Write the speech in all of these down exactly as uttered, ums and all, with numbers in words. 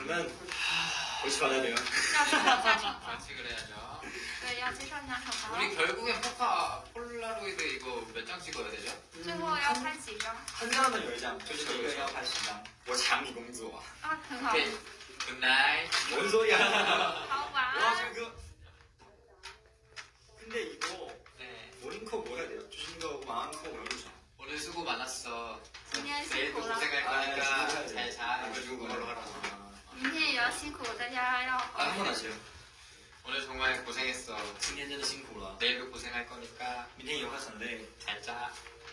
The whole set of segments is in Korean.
그러면 벌칙 받아야 돼요. 要接受一下惩罚。 벌칙을 해야죠. 对，要接受一下惩罚。 우리 결국엔 포카 폴라로이드 이거 몇 장 찍어야 되죠? 最后要拍几张？ 한 사람은 열 장,就是一个人要拍十张。我抢你工作。 啊，很好。 오케이. 굿나잇. 뭔 소리야? 好，晚 와, 安。 그 근데 이거 네. 모닝커 뭐 해야 돼요? 주신 거 마음커 외우자. 오늘 수고 많았어. 今天辛 내일도 苦了， 고생할 거니까 잘 자. 이거 주고 그걸로 하라고. 明天也要辛苦，大家要。 아, 한번 하세요. 오늘 정말 고생했어. 今天真的辛苦了。 내일도 고생할 거니까 明天也会很累。 잘 자.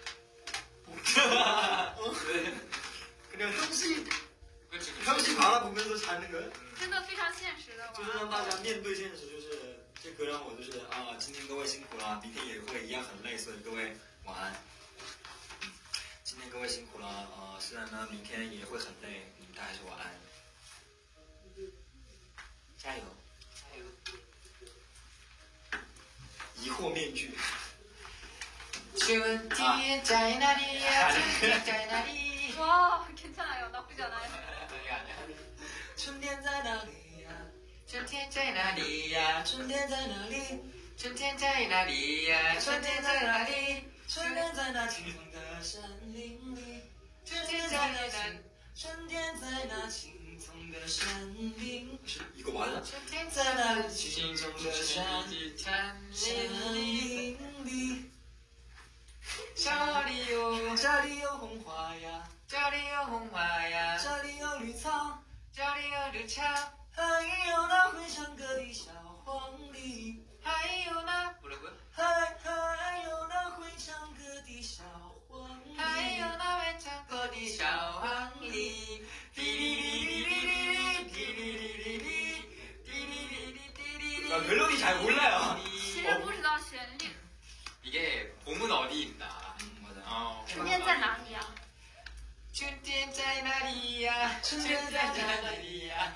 네. 그냥 형식 그치, 그치. 형식 바라보면서 자는 거예요? 真的非常现实的吧？ 就是让大家面对现实，就是这个让我就是啊，今天各位辛苦了，明天也会一样很累，所以各位晚安。今天各位辛苦了，呃，虽然呢明天也会很累，你们还是晚安。加油！加油！疑惑面具。 추운 뒤에 짜이나리야 추운 짜이나리. 와, 괜찮아요. 나쁘지 않아요. 이거 아니야? 春天在哪里呀？ 春天在哪里呀？ 春天在哪里？ 春天在哪里呀？春天在哪里？ 春天在那青葱的山林里。 春天在哪里？ 春天在那青葱的山林。是一个完了。 春天在那青葱的山林里。 这里有这里有红花呀， 这里有红花呀， 这里有绿草， 这里有绿草， 还有那会唱歌的小黄鹂， 还有那 뭐라고요? 还还有那会唱歌的小黄鹂， 还有那会唱歌的小黄鹂。滴哩哩哩哩哩滴哩哩哩哩滴哩哩哩滴哩哩。 아, 멜로디 잘 몰라요. 其实不知道旋律。 이게 봄은 어디 있나? 음, 맞아. 어. 春天在哪里呀？ 春天在哪里呀？春天在哪里呀？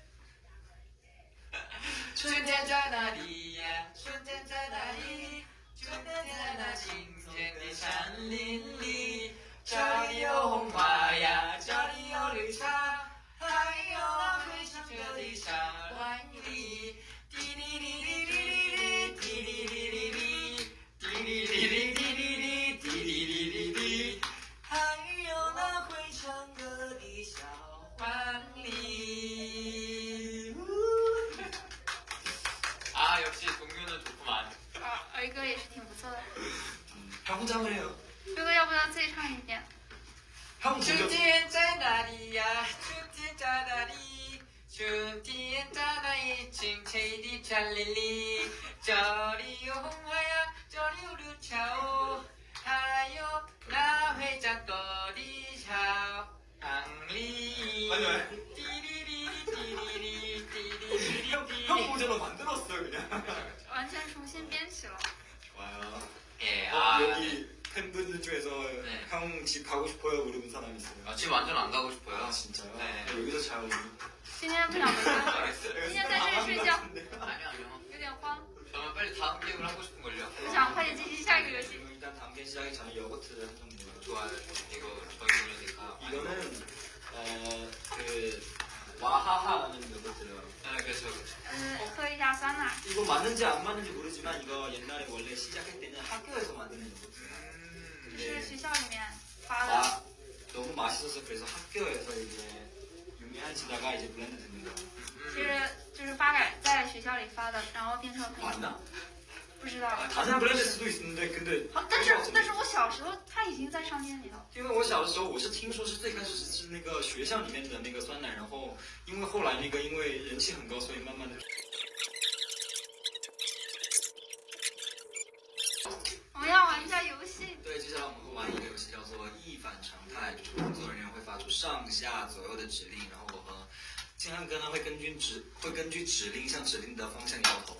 春天在哪里呀？春天在哪里？春天在那青葱的山林里。这里有红花呀，这里有绿草，还有那会唱歌的小黄鹂。滴哩哩哩哩哩，滴哩哩哩哩，滴哩哩哩滴哩哩，滴哩哩哩哩。 还有那会唱歌的小黄鹂。 아 역시 동료는 좋구만. 啊，儿歌也是挺不错的。 형 혼자 한번 해요. 哥哥，要不要自己唱一遍？ 형 진짜 春天在哪里呀？春天在哪里？春天在那一青翠的山林里。这里有红花呀，这里有绿草，还有那会长多的小黄鹂。 아니 왜? 띠리리리 띠리리 띠리리리 형, 형 버전으로 만들었어요 그냥. 完全重新编曲了。 좋아요. 예, 어, 아, 여기 팬분들 중에서 네. 형 집 가고 싶어요 물어본 사람 있어요. 아, 지금 완전 안 가고 싶어요. 아 진짜요? 네. 여기서 자요. 今天不想回家， 알겠어요. 今天在这里睡觉， 아니요, 아니요. 有点慌， 저는 빨리 다음 게임을 하고 싶은걸요. 我想快点进行下一个游戏。 일단 다음 게임 시작하기 전에 요거트를 한잔 먹어요. 좋아요. 이거 저희 노래니까. 이거는 어그 와하하라는 요거트예요. 아, 그렇죠, 그렇죠. 嗯，喝一下酸奶。 이거 맞는지 안 맞는지 모르지만 이거 옛날에 원래 시작할 때는 학교에서 만드는 요거트. 这是学校里面发 아 的。 너무 맛있어서 그래서 학교에서 이제 유명해지다가 이제 블렌드 되는 거. 其实就是发改在学校里发的，然后变成很 맞나? 不知道。 아, 다른 블렌드 수도 있는데 근데 好，但是但是我小时候它已经在商店里了。 因为我小的时候我是听说是最开始是是那个学校里面的那个酸奶，然后因为后来那个因为人气很高，所以慢慢的。 我们要玩一下游戏。 对，接下来我们会玩一个游戏叫做一反常态，就是工作人员会发出上下左右的指令，然后我和金汉哥呢会根据指会根据指令向指令的方向摇头。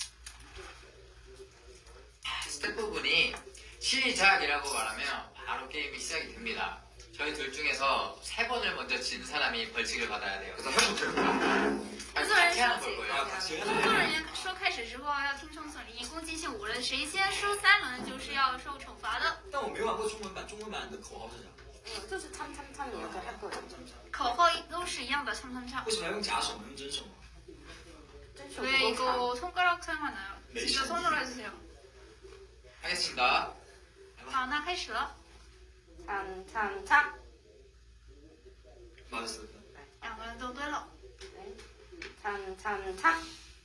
스태프분이 시작이라고 말하면 바로 게임이 시작이 됩니다. 저희 둘 중에서 세 번을 먼저 진 사람이 벌칙을 받아야 돼요. 그래서 형부터요. 工作人 같이 员 하는 说 걸 起， 거예요. 工作人员说开始之后要听从指令，一共进行五轮，谁先输三轮就是要受惩罚的。 但我没玩过中文版，中文版的口号是啥？ 就是参参参与的，还不能。 口号都是一样的，唱唱唱。 为什么要用假手呢？用真手吗？ 왜 이거 손가락 사용하나요? 네, 진짜 손으로 해주세요. 하겠습니다. 好，那开始了。 참참참. 맞았어. 两个人都对了。 참참참.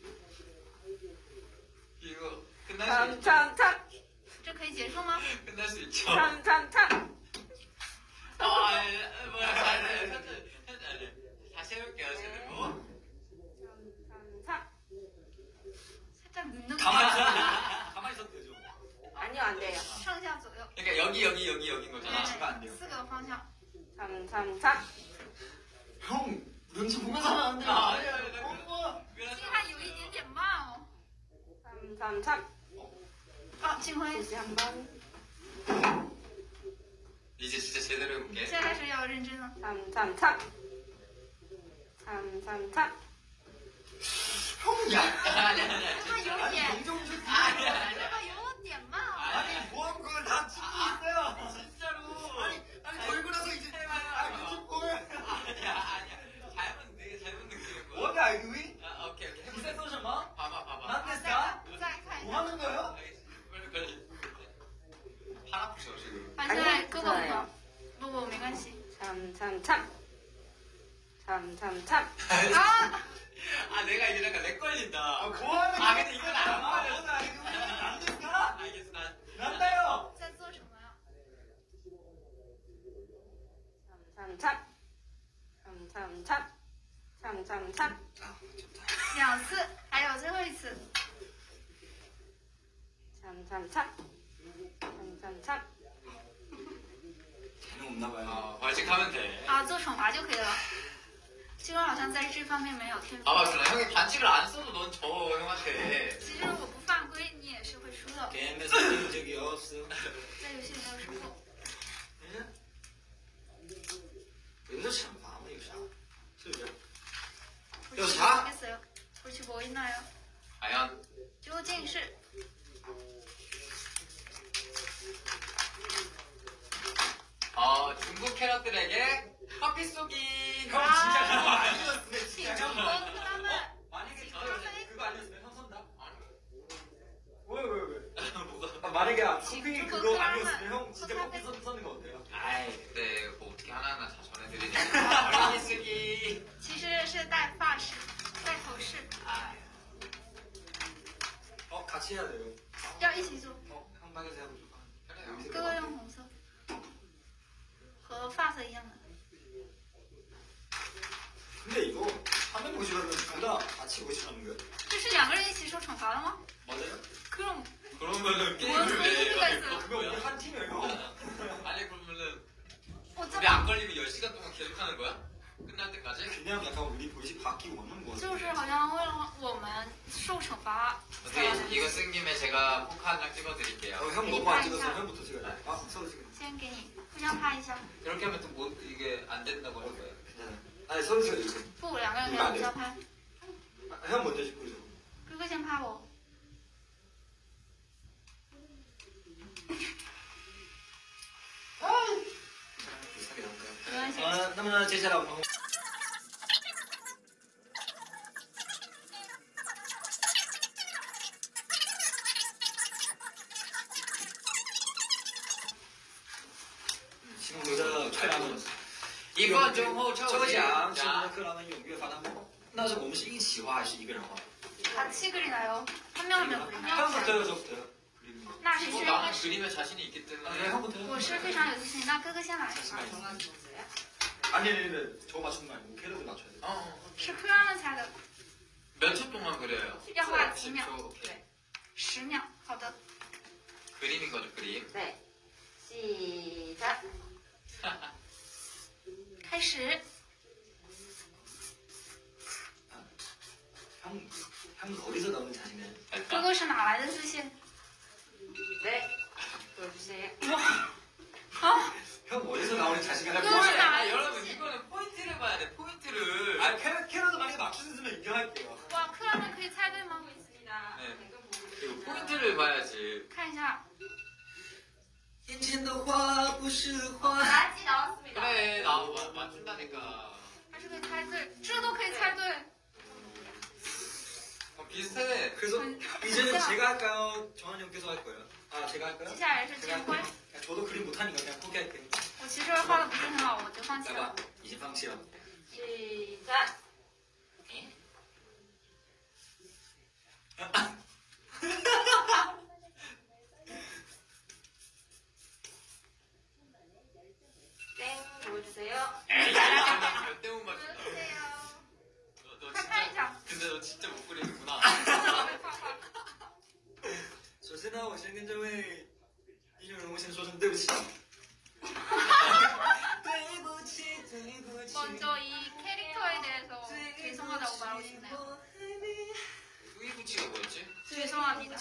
이거 끝날 수 있죠? 참참참. 这可以结束吗？ 끝날 수 있죠? 참참참. 아, 예, 뭐야, 아니, 천천히, 천천히. 다시 해볼게요, 제대로. 참참. 살짝 늦는 거. 가만히 있어도 가만히 있어도 되죠. 아니요, 안 돼요. 上下左右。 그러니까 여기, 여기, 여기, 여긴 거잖아. 지금 안 돼요. 四个方向。 참참참. 형 눈치 보면서 하면 안 돼요. 아, 아니, 아니, 나 어, 金汉有一点点慢哦。 참참참. 好，金辉， 다시 한 번. 이제 진짜 제대로 해볼게. 现在开始要认真了。 참참참. 참참참. 형이야. 아니, 아니, 아니. 他有点， 정정 좀. 아니, 아니, 这个有点慢哦。 아니 보험금을 다 찍고 있어요. 진짜로. 아니 아니 걸고 나서 이제 아 눈치 보면. 아니야, 아니야. 잘못 되게 잘못 느끼는 거야. What are you doing? 아, 오케이, 오케이. 你在做什么？ 봐봐, 봐봐. 难ですか？ 再看一 뭐 下。 하는 거예요? 빨리, 빨리. 팔 아프셔, 지금. 反正哥哥不不不没关系。 참참참. 참참참. 아 아, 내가 이제 약간 렉 걸린다. 아, 뭐하는 아, 근데 이건 안 아, 맞아요. what are you doing? 안 됐다? 알겠어, 난. 난다요. 在做什么呀？ 참참참. 참참참. 참참참. 아 좋다. 两次，还有最后一次。 참참참. 참참참. 재능 없나 봐요. 어, 벌칙하면 돼. 啊，做惩罚就可以了。金辉好像在这方面没有天赋。 봐봐, 준아. 형이 반칙을 안 써도 넌 져, 형한테. 其实我不犯规，你也是会输的。 게임에서 이긴 적이 없어. 在游戏里没有输过。 여기서惩罚嘛有啥？是不是？ 벌칙 요 사? 모르겠어요. 벌칙 뭐 있나요? 과연. 究竟是 어, 중국 캐럿들에게 커피 쏘기. 형 진짜 그거 아니었으면 请 진짜 中 형. 国他们 만약에 저 그거 아니었으면 형 선다. 아니, 왜 왜 왜? 뭐가. 아, 만약에 커피 지금 그거 그거 아니었으면 형 하면 진짜 커피 커피 선 선는 거 어때요? 아이, 근데 뭐 어떻게 하나하나 다 전해드리냐. 커피 쓰기. 其实是戴发饰、戴头饰， 아, 어 같이 해야 돼요. 要一起做。 어 형방에서 해보죠. 그래요. 哥哥用红色，和发色一样的。 근데 이거 화면 보시려면 둘다 같이 보시라는 거예요? 这是两个人一起受惩罚的吗？ 맞아요? 그럼 그러면은 뭔 게임을 왜 의미가 해? 있어요? 그거 우리 한 팀이에요. 아니, 그러면은 우리 어차피 안 걸리면 열 시간 동안 계속 하는 거야? 끝날 때까지? 그냥 약간 우리 벌칙 바뀌고 하는 거. 就是好像为了我们受惩罚才 어떻게 이거 쓴 김에 제가 포카 한 장 찍어드릴게요. 어, 형 너무 안 찍었어. 형부터 찍어야 돼. 아, 서로 찍어. 先给你互相拍一下。 이렇게 하면 또 뭐, 이게 안 된다고 할 거예요. 괜찮아. 아니 서로 찍어 주세요. 不，两个人可以互相拍。 아, 형 먼저 찍고 줘. 哥哥先拍我。 비슷하게 나올까요? 没关系。 呃，那么接下来我们会 请我的克拉们 이번 중호 抽抽奖， 奖请我们的 자, 克拉们踊跃发弹幕。那是我们是一起画还是一个人画？ 같이 그리나요? 한 명 한 명 그리나요? 형부터요, 저부터요? 그림이. 那是 뭐 是 나는 그림에 자신이 있기 아, 때문에 네, 형부터요. 我是非常有自信。那哥哥先来。 아니, 아니, 아니, 저 맞추는 거 아니고 캐럿을 맞춰야 돼. 어, 是克拉们猜的， 몇 초 동안 그려요? 要画几秒？ 십 초, 오케이. 十秒。好的。 그림인 거죠, 그림. 네. 시작. 开始。 형, 형 어디서 나오는 자신이에요? 哥哥是哪来的自信？ 네. 보여주세요. 啊， 형 어디서 나오는 자신감? 그거는 아, 나- 여러분 이거는 포인트를 봐야 돼, 포인트를. 아, 캐럿, 캐럿도 만약에 맞출 수 있으면 인정할게요. 哇，克拉们可以猜对吗？ 네. 이거 포인트를 봐야지. 看一下。 眼前的花不是花。 아직 나왔습니다. 그래, 나 맞- 맞춘다니까. 할 是可以猜对，这都可以猜对。 어, 비슷해. 그래서 이제는 제가 할까요? 정한이 형께서 할 거예요? 아 제가 할까요? 接下来是 제가 金 할게요. 辉， 그냥 저도 그림 못하니까 그냥 포기할게요. 我其实画的不是很好，我就放弃 나가 了。 이제 방치요. 시작. 땡 보여주세요. 몇 대못 맞춘다. 对呀， 너, 너 快看一 진짜, 下。 근데 너 진짜 못 그리는구나. 首先呢，我先跟这位艺人人物先说声对不起。对不起，对不起。 먼저 이 캐릭터에 대해서 죄송하다고 말하고 싶네요. 후이부치가 뭐였지? 죄송합니다.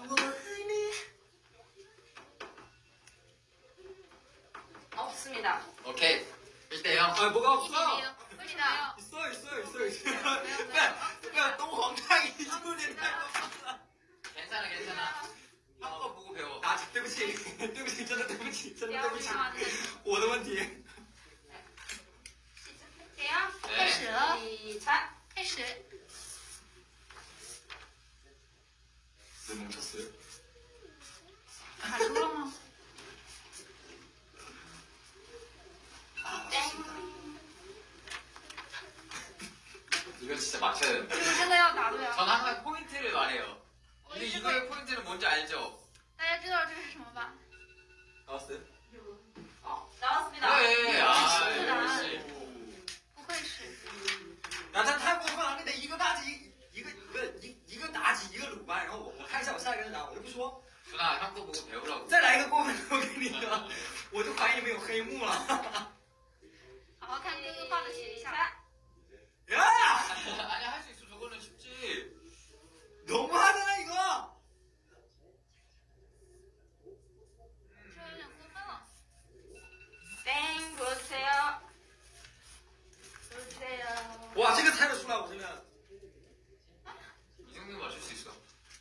없습니다. 오케이. 일 대 영. 아 뭐가 없어? 一比零，为什么呀？ 있어 있어 있어 있어. 그냥 똥황탕 이주는 괜찮아, 괜찮아. 한거 보고 배워. 아, 对不起，对不起，真的对不起，真的对不起， 好的， 我的问题。 돼요? 네. 开始了， 시작. 开始。 왜 멈췄어요? 卡住了吗？ 아, 땡. 맞습니다. 이거 진짜 맞춰야 된다. 这个真的要答对啊！ 전 항상 포인트를 말해요. 我 근데 一直 이거의 会， 포인트는 뭔지 알죠? 大家知道这是什么吧？ 나왔어요? 어, 나왔습니다. 그래. 아, 진짜. 역시. 不愧是。 야, 他太过分了，你得一个大几，一个一个一一个妲己，一个鲁班，然后我我看一下我下一个是啥，我就不说， 준아, 형 거 보고 배우라고. 再来一个过分的，我跟你说，我就怀疑你们有黑幕了。 好好看哥哥画的写一下。 야, 아니, 할 수 있어. 저거는 쉽지. 너무하잖아 이거. 这有点过分了。 땡 보여주세요. 보여주세요. 와, 这个猜得出来，我真的。 이 정도면 맞출 수 있어.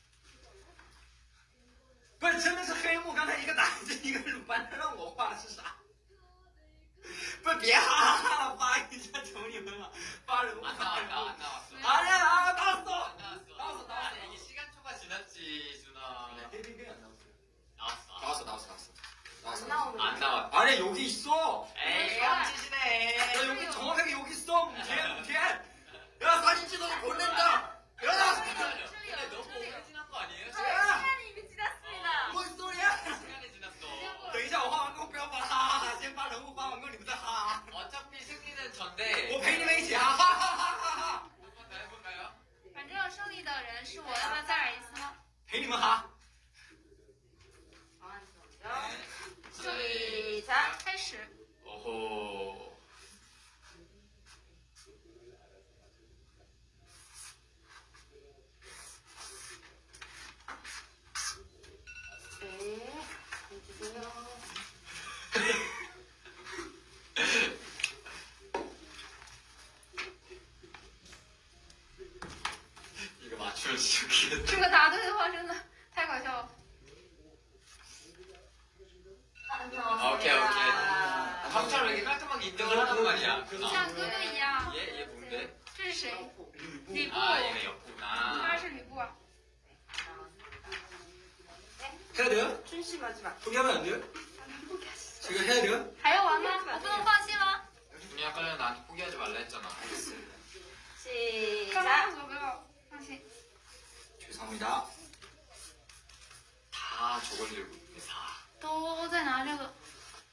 不是，真的是黑幕。刚才一个妲己，一个鲁班，让我画的是啥？不是，别哈哈哈了，发一下，求你们了，发人物。 안 나왔다, 안 나왔어. 아니야, 아, 나왔어. 안 나왔어. 나왔어, 나왔어. 아니, 이게 시간초가 지났지, 준아. 빙빙빙 안 나왔어. 나왔어. 나왔어, 나왔어, 나왔어. 안 나오는 안 나왔. 아니 여기 있어. 에이, 아. 깜찍이네. 야 여기 정확하게 여기 있어. 뭉티야, 뭉티야. 야 사진 찍어서 보낸다. 야. 근데 너무 오래 지난 거 아니에요? 야. 시간이 이미 지났습니다. 뭔 소리야? 시간이 지났어. 等一下，我画完之后不要发哈哈哈，先发人物，发完之后你们再哈哈。 어차피 승리는 전데. 我陪你们一起哈哈哈哈哈哈， 한번 더 해볼까요? 反正胜利的人是我，要不要再来一次呢？ 陪你们哈。 시작. 开始。 오호. 네. 보여주세요. 이거 맞추면 진짜 웃기겠다. 这个答对的话，真的太搞笑了。 안 나왔습니다. 아, 오케이, 오케이. 형처럼 이렇게 깔끔하게 인정을 하란 말이야. 像哥哥一样。 얘, 얘 뭔데? 这是谁？吕布。 아, 얘네 他 였구나. 是吕布啊。 해야 돼요? 춘씨 마지막. 포기하면 안 돼요? 지금 해야 돼요? 还要玩吗？我不能放弃吗？ 준이 아까 전에 나한테 포기하지 말라 했잖아. 刚刚 시작. 说不要放弃。 죄송합니다. 다 저걸 들고 있네, 다. 都在拿这个。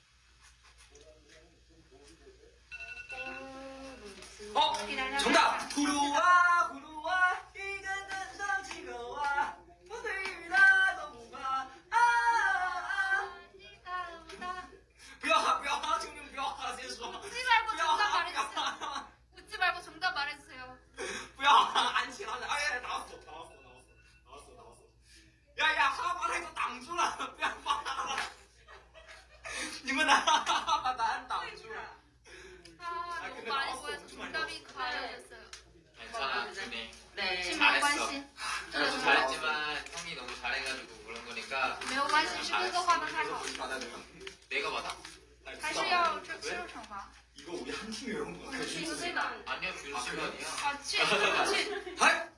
어, 给大家看一 정답. 下。 구루와 구루와 이간 단상 지거와 무대위나 너무가 아, 不要哈不要哈，求你们不要哈，先说。 묻지 말고 不要 정답 哈不要 말해주세요. 哈， 묻지 말고 정답 말해주세요. 不要哈，安琪拉的，哎呀，打死我，打死我，打死我，打死我，打死我。呀呀，哈把他给挡住了，不要发了。你们拿哈哈把答案挡住了。 아, 너무 많이 보여서 정답이 가려졌어요. 괜찮아, 준이. 네. 是没有关系， 저도 잘했지만 형이 너무 잘해가지고 그런 거니까 没有关系，是哥哥画的太好， 받아줘요. 내가 받아. 还是要这接受惩罚。 이거 이거 우리 한 팀이에요. 我们是一个队的。 아니요, 균 씨가 아니야. 啊，俊俊， 嗨，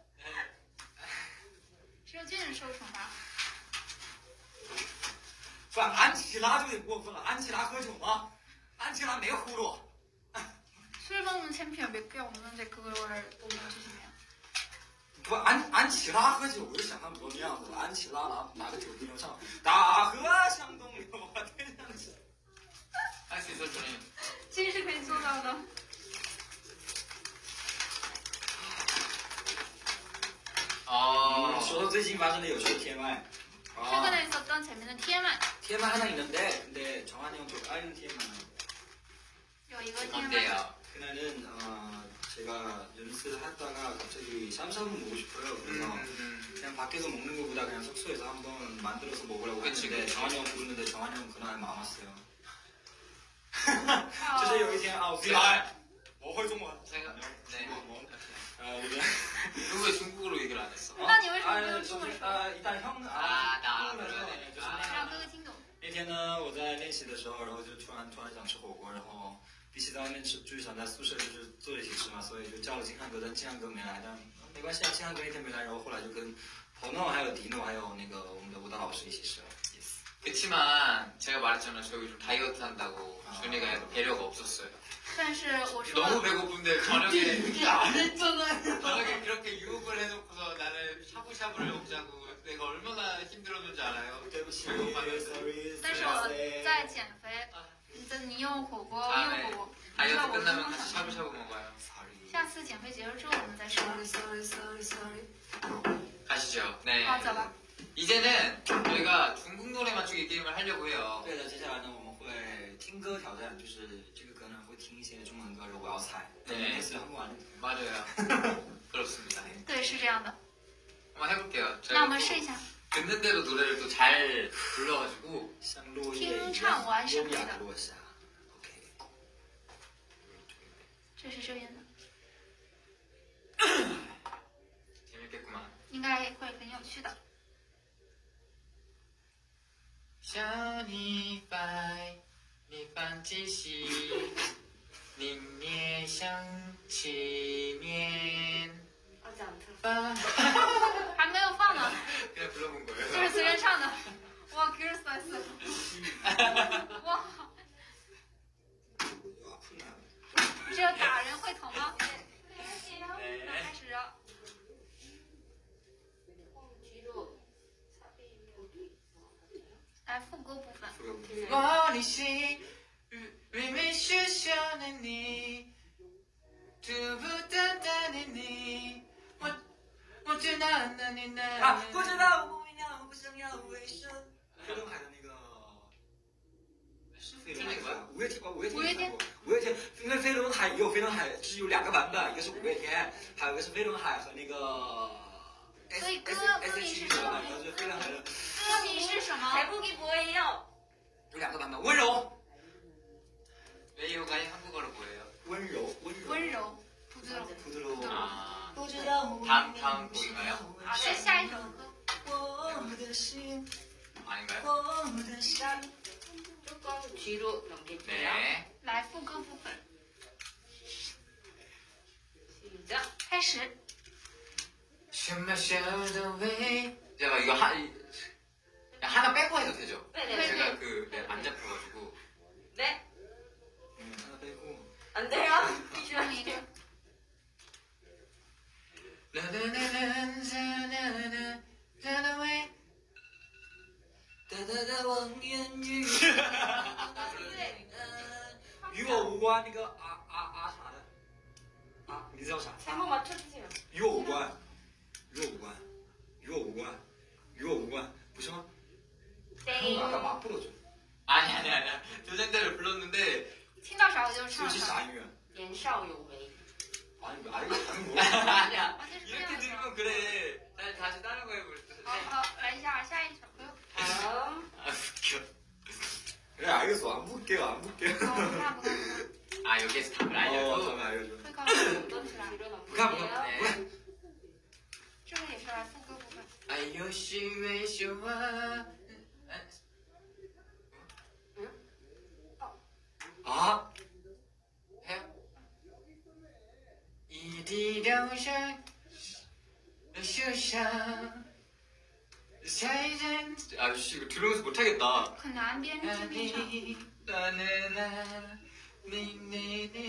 只有俊受惩罚。 不然安琪拉就得过分了。安琪拉喝酒吗？安琪拉没呼噜。 술 먹는 챔피언 몇 개 없는데 그걸 보면 주시면. 不，安安琪拉喝酒，我就想象不到那样子。安琪拉拿拿个酒瓶上，大河向东流，我天上去。 할 수 있어, 준이. 俊是可以做到的。 어. 说到最近发生的有趣的天麦， 최근에 있었던 재밌는 티엠아이. TMI 하나 있는데 근데 정한이 형 좀 까이는 TMI. 有一个 티엠아이. 뭔데요? 그날은 어, 제가 연습하다가 갑자기 샴샤브 먹고 싶어요. 그래서 음, 음. 그냥 밖에서 먹는 것보다 그냥 숙소에서 한번 만들어서 먹으려고 그치, 했는데 그치. 정한이 형 부르는데 정한이 형 그날 안 왔어요. 哦就是有一天啊，我自己来，我会中文。 제가, 네. 뭐, 뭐. 아, 그래. 너 왜 중국어로 얘기를 안 했어? 那你为什么 아, 没有 저 中文是说？ 아, 일단 형 아, 나 형을 알아요. 네,就是 아. 让哥哥听懂。 那天呢，我在练习的时候，然后就突然突然想吃火锅，然后比起在外面吃，就是想在宿舍就是坐一起吃嘛，所以就叫了金汉哥，但金汉哥没来，但没关系啊，金汉哥那天没来，然后后来就跟彭诺还有迪诺还有那个我们的舞蹈老师一起吃了。Yes. 그치만 제가 말했잖아. 저 요즘 다이어트 한다고. 아. 준이가 배려가 없었어요. 但是我说 너무 배고픈데 저녁에 안 했잖아요. 저녁에 그렇게 유혹을 해놓고서 나는 샤브샤브를 먹자고 내가 얼마나 힘들었는지 알아요? 对不起，sorry， 但是我在减肥，你你用火锅用火锅，你知道 다이어트 我是 끝나면 梦 같이 想。 샤브샤브 먹어요. sorry。 下次减肥结束之后我们再说。 sorry sorry sorry。 가시죠. 네. 好，走吧。 이제는 저희가 중국 노래 맞추기 게임을 하려고 해요. 对的，接下来呢，我们会听歌挑战，就是这个歌呢会听一些中文歌，然后我要猜。 네. 类似于한국 안에 맞아요. 그렇습니다. 对，是这样的。 한번 해볼게요. 那我 저희가 们 또 试一下。 듣는 대로 노래를 또 잘 불러가지고 像落叶一样优雅的落下。OK。 这是这边的， 재밌겠구만. 应该会很有趣的。 小你白，你泛起兮，宁也想起年。 아직 안 들었어. 吧还没有放呢， 그냥 불러본 就 거예요. 是随便唱的。哇 g i r s i s 哇， 只有打人会疼吗？ 네. 开始了。 뒤로 삽입이 来副歌部分。 머리 시 위미 슈셔는 니 두부 단단한 니我知道那你那啊，不知道不明了，不想要为什么？飞轮海的那个是飞轮海吧？五月天哦，五月天。五月天。五月天，因为飞轮海也有飞轮海，就是有两个版本，一个是五月天，还有一个是飞轮海和那个 S 所以歌 S 歌 S 名 H 是 E 什么版本，然后就飞轮海的歌名是什么？ 제목이 뭐예요? 有两个版本，温柔， 웨이오가의 한국어로 뭐예요? 温柔，温柔， 温柔，不知道。 부드러워 아, 不知道 다음 다음 곡인가요? 啊，是下一首歌。 我的心， 아닌가요? 我的心。 조금 뒤로 넘길게요. 네. 来副歌部分， 시작. 开始。 춤을 쉬어도 왜 제가 이거 하, 이- 하나 빼고 해도 되죠? 네네. 제가 그 안 잡혀가지고 네. 음, 하나 빼고. 안 돼요. 其中一个。 나나나나나나나나 나나왜 다다다 왕言语与我无关那个啊啊啊啥的啊，你知道啥？ 제목 맞춰주세요. 与我无关，与我无关，与我无关，与我无关，不是吗？ 땡. 아까 막 불러줘. 아니 아니 아니야 조정대를 불렀는데 听到啥我就唱 솔직히 啥。 啥音乐？ 年少有为. 아니 뭐 아니 아니 뭐. 아니야 完全是这 이렇게 样的。 들으면 그래 다시, 다시 다른 거 해볼 때 好好，来一下下一首歌。 다음. 아 웃겨 그래 알겠어 안 볼게요 안 볼게요. 好，不看不看不 아 여기에서 답을 어 알려줘 잠깐 알려줘. 看，会告诉你。 좀 뒤로 북한 넘길게요. 북한 네. 북한. 这个也是来副歌部分。 아요시 왜 쇼와 아 地头上树上下一站 아씨 이거 들으면서 못하겠다. 很难边听边唱。 나는 나 니네네